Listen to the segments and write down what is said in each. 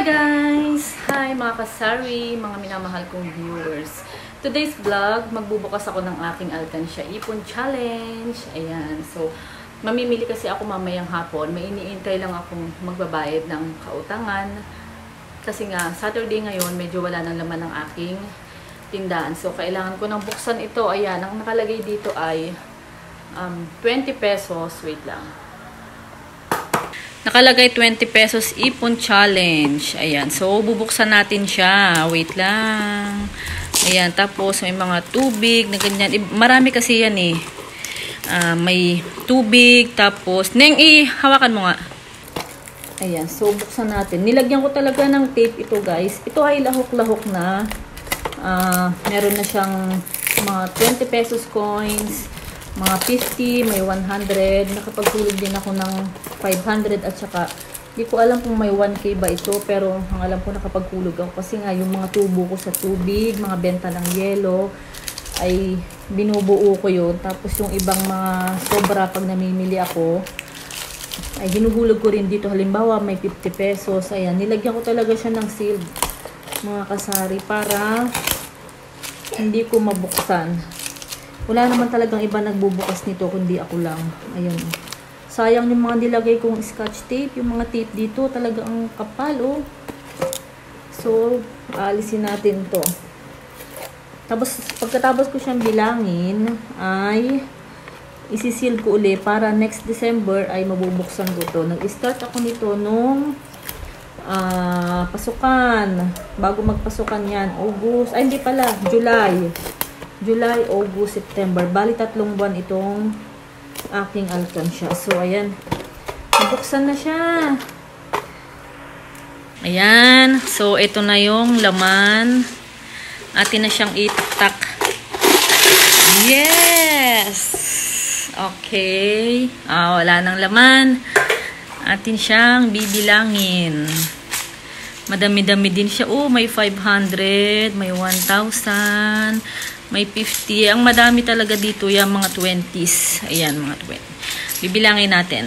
guys! Hi mga kasari, mga minamahal kong viewers. Today's vlog, magbubukas ako ng aking Alkansya Ipon Challenge. Ayan, so mamimili kasi ako mamayang hapon. May iniintay lang akong magbabayad ng kautangan. Kasi nga, Saturday ngayon, medyo wala nang laman ng aking tindahan. So kailangan ko nang buksan ito. Ayan, ang nakalagay dito ay 20 pesos. Wait lang. Nakalagay 20 pesos Ipon Challenge. Ayan. So, bubuksan natin siya. Wait lang. Ayan. Tapos, may mga tubig na ganyan. Marami kasi yan eh. May tubig. Tapos, Neng, hawakan mo nga. Ayan. So, buksan natin. Nilagyan ko talaga ng tape ito, guys. Ito ay lahok-lahok na. Meron na siyang mga 20 pesos coins. Mga 50, may 100. Nakapagtulog din ako ng 500 at saka di ko alam kung may 1K ba ito, pero ang alam ko nakapagkulog ako kasi nga yung mga tubo ko sa tubig, mga benta ng yelo ay binubuo ko yun. Tapos yung ibang mga sobra pag namimili ako ay hinuhulog ko rin dito. Halimbawa may 50 pesos, ayan, nilagyan ko talaga siya ng sealed mga kasari para hindi ko mabuksan. Wala naman talagang iba nagbubukas nito kundi ako lang. Ayun. Sayang yung mga nilagay kong scotch tape. Yung mga tape dito talaga ang kapal, oh. So, alisin natin to. Tapos, pagkatapos ko siyang bilangin, ay isisil ko uli para next December ay mabubuksan ko to. Nag-start ako nito nung pasukan. Bago magpasukan yan. August. Ay, hindi pala. July, August, September. Bali, 3 buwan itong aking Alkansya. So, ayan. Nabuksan na siya. Ayan. So, ito na yung laman. Atin na siyang itak. Yes! Okay. Wala nang laman. Atin siyang bibilangin. Madami-dami din siya. Oh, may 500, may 1,000, may 50. Ang madami talaga dito yung mga 20s. Ayan, mga 20. Bibilangin natin.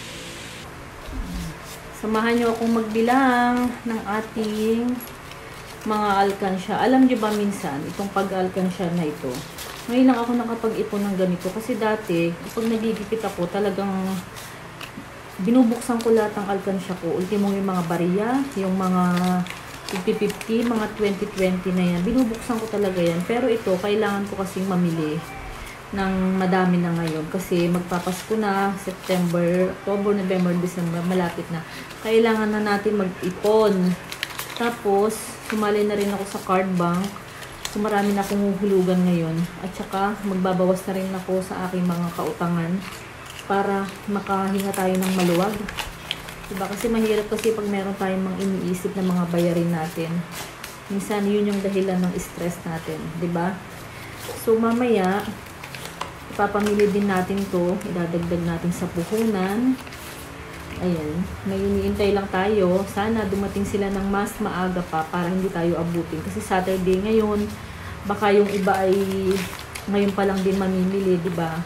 Samahan nyo akong magbilang ng ating mga Alkansya. Alam nyo ba minsan, itong pag-Alkansya na ito, ngayon lang ako nakapag-ipon ng ganito. Kasi dati, kapag nagigipit ako, talagang binubuksan ko lahat ng Alkansya ko. Ultimo yung mga bariya, yung mga 50-50, mga 20-20 na yan. Binubuksan ko talaga yan. Pero ito, kailangan ko kasing mamili ng madami na ngayon. Kasi magpapasko na, September, October, November, December, malapit na. Kailangan na natin mag-ipon. Tapos, sumali na rin ako sa card bank. So, marami na akong huhulugan ngayon. At saka, magbabawas na rin ako sa aking mga kautangan para makahinga tayo ng maluwag. Diba? Kasi mahirap kasi pag meron tayong mga iniisip na mga bayarin natin. Minsan yun yung dahilan ng stress natin. Diba? So mamaya, ipapamili din natin to. Idadagdag natin sa puhunan. Ayan. May iniintay lang tayo. Sana dumating sila ng mas maaga pa para hindi tayo abutin. Kasi Saturday ngayon, baka yung iba ay ngayon pa lang din mamimili. Diba?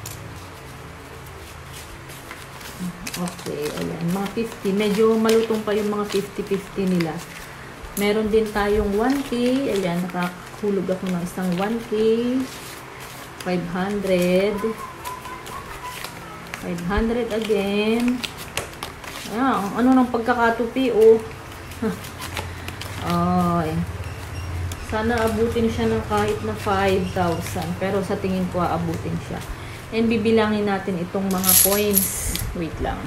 Okay, ayan. Mga 50. Medyo malutong pa yung mga 50-50 nila. Meron din tayong 1K. Ayan, nakahulog ako ng isang 1K. 500. 500 again. Ayan, ano ng pagkakatupi, oh. Ayan. Sana abutin siya ng kahit na 5,000. Pero sa tingin ko, abutin siya. And bibilangin natin itong mga coins. Wait lang.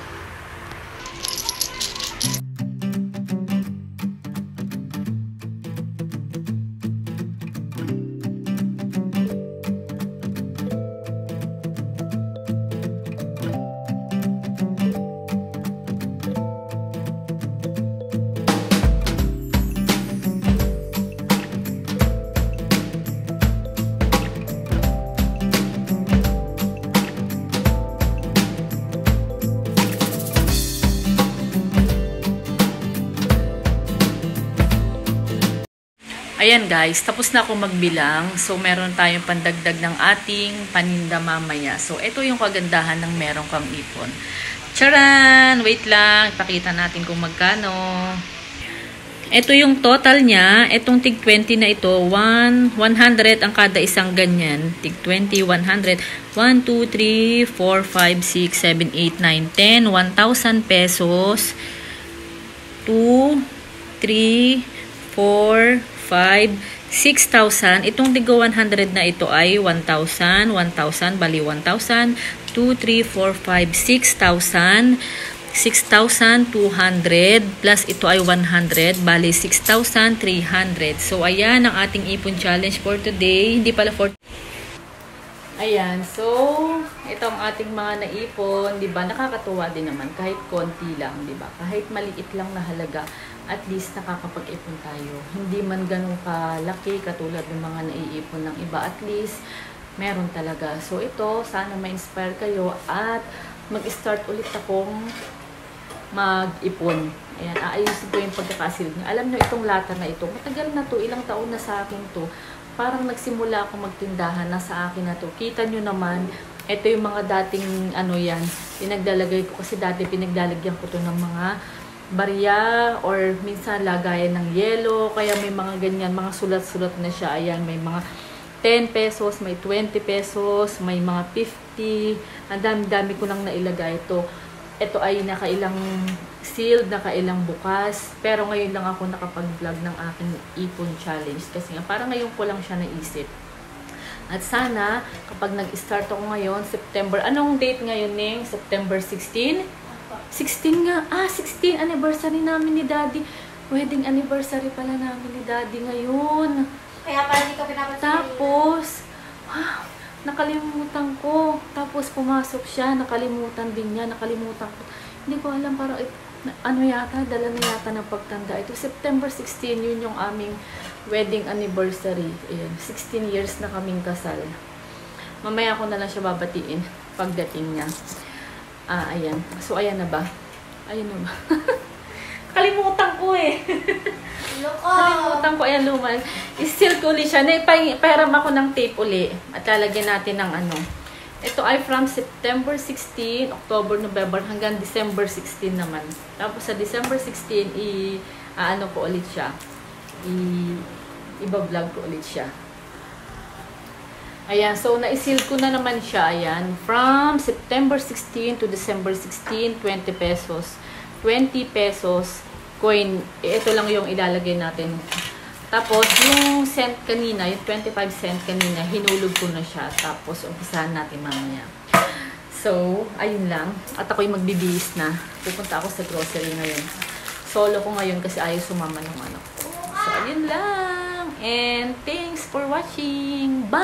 Ayan guys, tapos na ako magbilang. So, meron tayong pandagdag ng ating paninda mamaya. So, ito yung kagandahan ng meron kang ipon. Charan! Wait lang, ipakita natin kung magkano. Ito yung total niya. Itong tig 20 na ito, 100 ang kada isang ganyan. Tig 20, 100. 1, 2, 3, 4, 5, 6, 7, 8, 9, 10. 1,000 pesos. 2, 3, 4, 5, 6,000. Itong tigo 100 na ito ay 1,000. 1,000, bali 1,000. 2, 3, 4, 5, 6,000. 6,200 plus ito ay 100, bali 6,300. So, ayan ang ating ipon challenge for today. Hindi pala for... Ayan, so, ito ang ating mga naipon. Diba? Nakakatuwa din naman. Kahit konti lang, diba? Kahit maliit lang na halaga, at least nakakapag-ipon tayo. Hindi man ganun kalaki katulad ng mga naiipon ng iba. At least, meron talaga. So, ito, sana ma-inspire kayo at mag-start ulit akong mag-ipon. Ayan, aayusin ko yung pagkakasilid niya. Alam nyo, itong lata na ito, matagal na to, ilang taon na sa akin to. Parang nagsimula ako magtindahan, nasa akin na to. Kita nyo naman, ito yung mga dating, ano yan, pinagdalagay ko. Kasi dati pinagdalagyan ko to ng mga barya, or minsan lagayan ng yelo. Kaya may mga ganyan, mga sulat-sulat na siya. Ayan, may mga 10 pesos, may 20 pesos, may mga 50. Ang dami-dami ko nang nailagay ito. Ito ay nakailang sealed, nakailang bukas. Pero ngayon lang ako nakapag-vlog ng aking ipon challenge. Kasi nga, parang ngayon ko lang siya naisip. At sana, kapag nag-start ako ngayon, September, anong date ngayon, Ning? September 16? 16 nga. 16, anniversary namin ni Daddy. Wedding anniversary pala namin ni Daddy ngayon. Kaya pala hindi ka pinapansin. Tapos, nakalimutan ko. Tapos pumasok siya, nakalimutan din niya, nakalimutan ko. Hindi ko alam, parang ano yata, dala na yata ng pagtanda. Ito, September 16, yun yung aming wedding anniversary. Ayan, 16 years na kaming kasal. Mamaya ko na lang siya babatiin pagdating niya. Ayan. So, ayan na ba? Ayan na ba? Kalimutan ko eh. Kalimutan ko, ayan luman. I-seal ko ulit siya. Pairam ako ng tape uli. At lalagyan natin ng ano. Ito ay from September 16, October, November, hanggang December 16 naman. Tapos sa December 16, ano ko ulit siya. Iba-vlog ko ulit siya. Ayan, so na-seal ko na naman siya. Ayan, from September 16 to December 16, 20 pesos. 20 pesos coin. Ito lang yung ilalagay natin. Tapos, yung cent kanina, yung 25 cent kanina, hinulog ko na siya. Tapos, umpisahan natin mamaya. So, ayun lang. At ako'y magbibihis na. Pupunta ako sa grocery ngayon. Solo ko ngayon kasi ayaw sumama ng anak ko. So, ayun lang. And thanks for watching. Bye!